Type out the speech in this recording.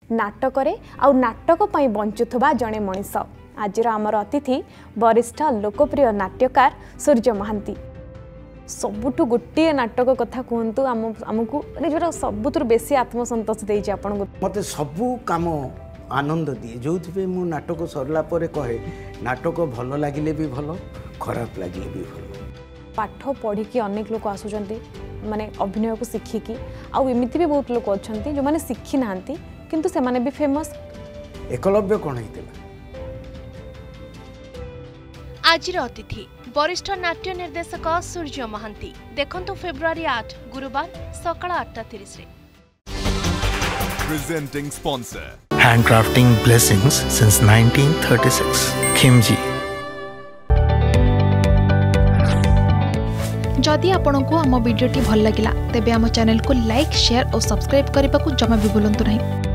नाटक आउ नाटक पई बंचुथबा जणे मनीष। आज आमर अतिथि वरिष्ठ लोकप्रिय नाट्यकार सूर्य महांती। सबुठु गोटे नाटक कथा कहतु आमको जो सबुठ बेसी आत्मसंतोष देइछि आपन मते सबु काम आनंद दिए जो मु नाटक सरला परे कहे नाटक भल लागिले भी भल खराब लागिले भी भल। पाठ पढ़ी कि अनेक लोक आसुचंती माने अभिनय को शिखिकी आउ एमिति भी बहुत लोक अछंती जो माने शिखि नांती किंतु से माने भी फेमस। एकलव्य कोन हेतिला? आजिर अतिथि वरिष्ठ नाट्य निर्देशक सूर्य महांती। देखंतु फेब्रुआरी 8 गुरुवार सकाळ 8:30 रे। Presenting sponsor. Handcrafting blessings since 1936. Khimji. जदि आपंक आम भिडी भल लगा तेब आम चैनल को लाइक शेयर और सब्सक्राइब करने को जमा भी भूलु नहीं।